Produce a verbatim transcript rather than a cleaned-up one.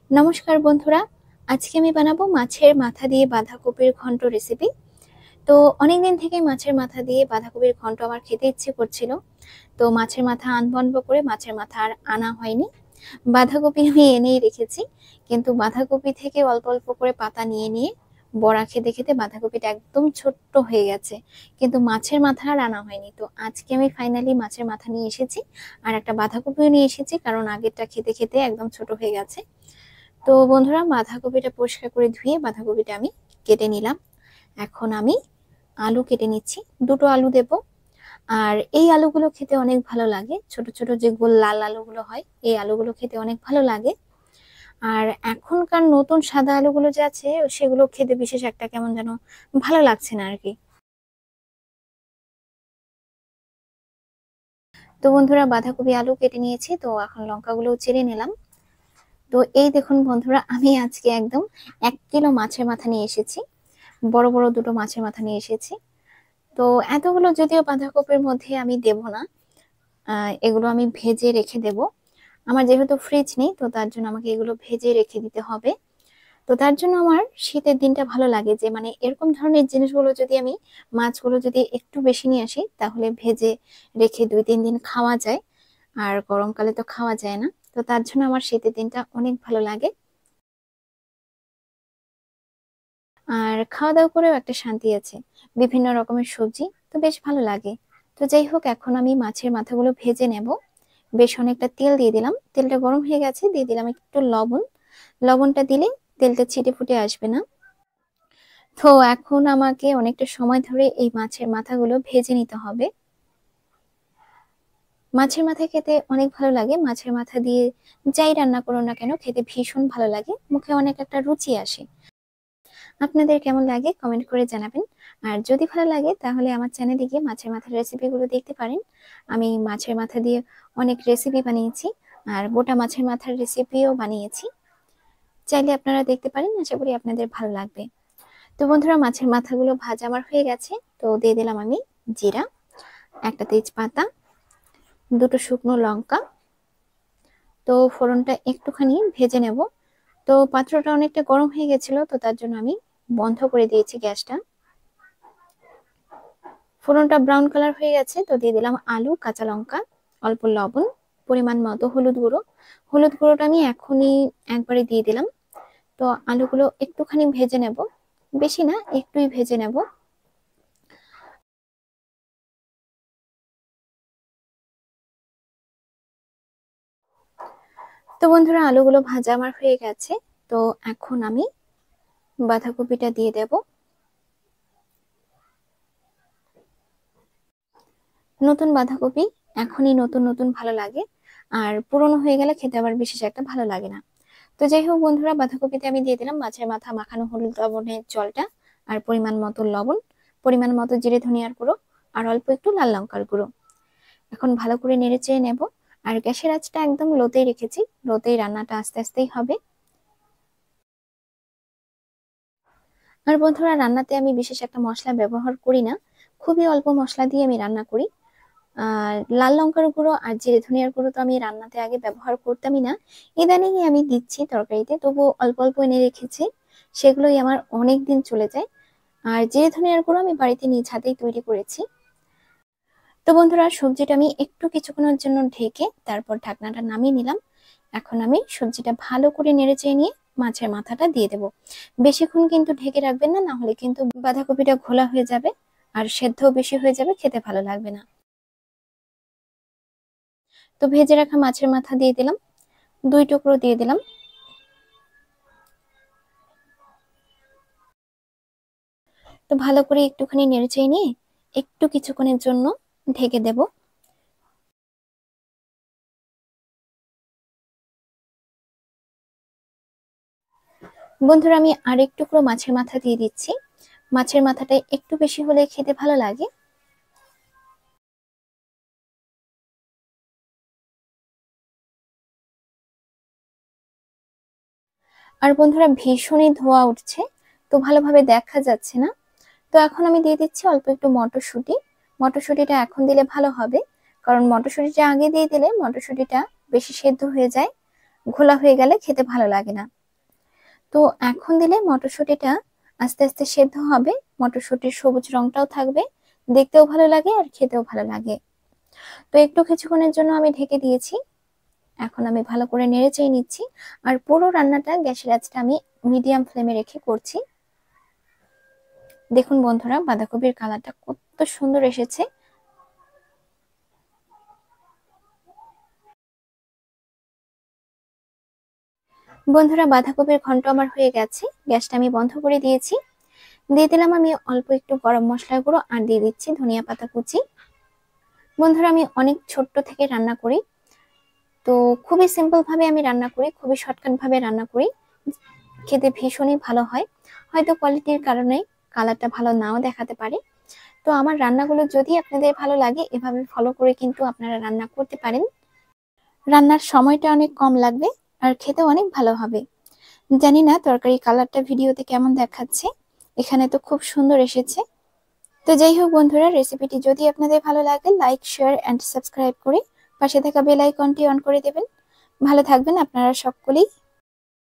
নমস্কার বন্ধুরা, আজকে আমি বানাবো মাছের মাথা দিয়ে বাঁধাকপির ঘন্ট রেসিপি। তো অনেকদিন থেকে মাছের মাথা দিয়ে বাঁধাকপির ঘন্ট আমার খেতে ইচ্ছে করছিল। তো মাছের মাথা আনবো আনবো করে মাছের মাথা আর আনা হয়নি। বাঁধাকপি আমি এনেই রেখেছি, কিন্তু বাঁধাকপি থেকে অল্প অল্প করে পাতা নিয়ে নিয়ে বড়া খেতে খেতে বাঁধাকপিটা একদম ছোট্ট হয়ে গেছে, কিন্তু মাছের মাথা আর আনা হয়নি। তো আজকে আমি ফাইনালি মাছের মাথা নিয়ে এসেছি, আর একটা বাঁধাকপিও নিয়ে এসেছি, কারণ আগেরটা খেতে খেতে একদম ছোট হয়ে গেছে। তো বন্ধুরা, বাঁধাকপিটা পরিষ্কার করে ধুয়ে বাঁধাকপিটা আমি কেটে নিলাম। এখন আমি আলু কেটে নিচ্ছি, দুটো আলু দেব। আর এই আলুগুলো খেতে অনেক ভালো লাগে, ছোট ছোট যে গোল লাল আলুগুলো হয়, এই আলুগুলো খেতে অনেক ভালো লাগে। আর এখনকার নতুন সাদা আলুগুলো যে আছে, সেগুলো খেতে বিশেষ একটা কেমন যেন ভালো লাগছে না আর কি। তো বন্ধুরা, বাঁধাকপি আলু কেটে নিয়েছি, তো এখন লঙ্কাগুলো চিড়ে নিলাম। তো এই দেখুন বন্ধুরা, আমি আজকে একদম এক কিলো মাছের মাথা নিয়ে এসেছি, বড় বড় দুটো মাছের মাথা নিয়ে এসেছি। তো এতগুলো যদিও বাঁধাকপির মধ্যে আমি দেব না, আহ, এগুলো আমি ভেজে রেখে দেব। আমার যেহেতু ফ্রিজ নেই, তো তার জন্য আমাকে এগুলো ভেজে রেখে দিতে হবে। তো তার জন্য আমার শীতের দিনটা ভালো লাগে, যে মানে এরকম ধরনের জিনিসগুলো যদি আমি, মাছগুলো যদি একটু বেশি নিয়ে আসি, তাহলে ভেজে রেখে দুই তিন দিন খাওয়া যায়। আর গরমকালে তো খাওয়া যায় না। তো তার জন্য আমার শীতের দিনটা অনেক ভালো লাগে। আর খাওয়া দাওয়া করেও একটা শান্তি আছে, বিভিন্ন রকমের সবজি, তো বেশ ভালো লাগে। তো যাই হোক, এখন আমি মাছের মাথাগুলো ভেজে নেব। বেশ অনেকটা তেল দিয়ে দিলাম, তেলটা গরম হয়ে গেছে, দিয়ে দিলাম একটু লবণ। লবণটা দিলে তেলটা ছিটে ফুটে আসবে না। তো এখন আমাকে অনেকটা সময় ধরে এই মাছের মাথাগুলো ভেজে নিতে হবে। মাছের মাথা খেতে অনেক ভালো লাগে, মাছের মাথা দিয়ে যাই রান্না করো না কেন খেতে ভীষণ ভালো লাগে, মুখে অনেক একটা রুচি আসে। আপনাদের কেমন লাগে কমেন্ট করে জানাবেন। আর যদি ভালো লাগে তাহলে আমার চ্যানেলে গিয়ে মাছের মাথার রেসিপিগুলো দেখতে পারেন। আমি মাছের মাথা দিয়ে অনেক রেসিপি বানিয়েছি, আর গোটা মাছের মাথার রেসিপিও বানিয়েছি, চাইলে আপনারা দেখতে পারেন, আশা করি আপনাদের ভালো লাগবে। তো বন্ধুরা, মাছের মাথাগুলো ভাজা আমার হয়ে গেছে, তো দিয়ে দিলাম আমি জিরা, একটা তেজপাতা, দুটো শুকনো লঙ্কা। তো ফোড়নটা একটুখানি ভেজে নেব। তো পাত্রটা অনেকটা গরম হয়ে গেছিল, তো তার জন্য আমি বন্ধ করে দিয়েছি গ্যাসটা। ফোড়নটা ব্রাউন কালার হয়ে গেছে, তো দিয়ে দিলাম আলু, কাঁচা লঙ্কা, অল্প লবণ, পরিমাণ মতো হলুদ গুঁড়ো। হলুদ গুঁড়োটা আমি এখনই একবারে দিয়ে দিলাম। তো আলুগুলো একটুখানি ভেজে নেব, বেশি না, একটুই ভেজে নেব। তো বন্ধুরা, আলুগুলো ভাজা আমার হয়ে গেছে। তো এখন আমি বাঁধাকপিটা দিয়ে দেব। নতুন বাঁধাকপি এখনই নতুন নতুন ভালো লাগে, আর পুরনো হয়ে গেলে খেতে আবার বিশেষ একটা ভালো লাগে না। তো যাই হোক বন্ধুরা, বাঁধাকপিতে আমি দিয়ে দিলাম মাছের মাথা মাখানো হলুদ লবণের জলটা, আর পরিমাণ মতো লবণ, পরিমাণ মতো জিরে ধনিয়ার গুঁড়ো, আর অল্প একটু লাল লঙ্কার গুঁড়ো। এখন ভালো করে নেড়ে চেড়ে নেব। আর গ্যাসের আঁচটা একদম লোতেই রেখেছি, লোতেই রান্নাটা আস্তে আস্তেই হবে। আর বন্ধুরা, রান্নাতে আমি বিশেষ একটা মশলা ব্যবহার করি না, খুবই অল্প মশলা দিয়ে আমি রান্না করি। আর লাল লঙ্কার গুঁড়ো আর জিরে ধনিয়ার গুঁড়ো তো আমি রান্নাতে আগে ব্যবহার করতামই না, ইদানিং আমি দিচ্ছি তরকারিতে, তবু অল্প অল্প এনে রেখেছি, সেগুলোই আমার অনেক দিন চলে যায়। আর জিরে ধনিয়ার গুঁড়ো আমি বাড়িতে নিজ হাতেই তৈরি করেছি। তো বন্ধুরা, সবজিটা আমি একটু কিছুক্ষণের জন্য ঢেকে তারপর ঢাকনাটা নামিয়ে নিলাম। এখন আমি সবজিটা ভালো করে নেড়েচেড়ে নিয়ে মাছের মাথাটা দিয়ে দেবো। বেশিক্ষণ কিন্তু ঢেকে রাখবেন না, না হলে কিন্তু বাঁধাকপিটা ঘোলা হয়ে যাবে, আর সেদ্ধও বেশি হয়ে যাবে, খেতে ভালো লাগবে না। তো ভেজে রাখা মাছের মাথা দিয়ে দিলাম, দুই টুকরো দিয়ে দিলাম। তো ভালো করে একটুখানি নেড়েচেড়ে নিয়ে একটু কিছুক্ষণের জন্য ঢেকে দেব। বন্ধুরা, আমি আরেক টুকরো মাছের মাথা দিয়ে দিচ্ছি, মাছের মাথাটা একটু বেশি হলে খেতে ভালো লাগে। আর বন্ধুরা, ভীষণই ধোঁয়া উঠছে, তো ভালোভাবে দেখা যাচ্ছে না। তো এখন আমি দিয়ে দিচ্ছি অল্প একটু মটরশুঁটি। মটরশুঁটিটা এখন দিলে ভালো হবে, কারণ মটরশুঁটিটা আগে দিয়ে দিলে মটরশুঁটিটা বেশি সেদ্ধ হয়ে যায়, ঘোলা হয়ে গেলে খেতে ভালো লাগে না। তো এখন দিলে মটরশুঁটিটা আস্তে আস্তে সেদ্ধ হবে, মটরশুঁটির সবুজ রংটাও থাকবে, দেখতেও ভালো লাগে আর খেতেও ভালো লাগে। তো একটু কিছুক্ষণের জন্য আমি ঢেকে দিয়েছি। এখন আমি ভালো করে নেড়ে চেড়ে নিচ্ছি। আর পুরো রান্নাটা গ্যাসের আঁচটা আমি মিডিয়াম ফ্লেমে রেখে করছি। দেখুন বন্ধুরা, বাঁধাকপির কালারটা কত সুন্দর এসেছে। বন্ধুরা, বাঁধাকপির ঘন্ট আমার হয়ে গেছে, গ্যাসটা আমি বন্ধ করে দিয়েছি। দিয়ে দিলাম আমি অল্প একটু গরম মশলার গুঁড়ো আর দিয়ে দিচ্ছি ধনিয়া পাতা কুচি। বন্ধুরা, আমি অনেক ছোট্ট থেকে রান্না করি, তো খুবই সিম্পল ভাবে আমি রান্না করি, খুবই শর্টকাট ভাবে রান্না করি, খেতে ভীষণই ভালো হয়। হয়তো কোয়ালিটির কারণে কালারটা ভালো নাও দেখাতে পারে। তো আমার রান্নাগুলো যদি আপনাদের ভালো লাগে, এভাবে ফলো করে কিন্তু আপনারা রান্না করতে পারেন। রান্নার সময়টা অনেক কম লাগবে আর খেতে অনেক ভালো হবে। জানি না তরকারি কালারটা ভিডিওতে কেমন দেখাচ্ছে, এখানে তো খুব সুন্দর এসেছে। তো যাই হোক বন্ধুরা, রেসিপিটি যদি আপনাদের ভালো লাগে, লাইক শেয়ার এন্ড সাবস্ক্রাইব করে পাশে থাকা বেল আইকনটি অন করে দেবেন। ভালো থাকবেন আপনারা সকলেই।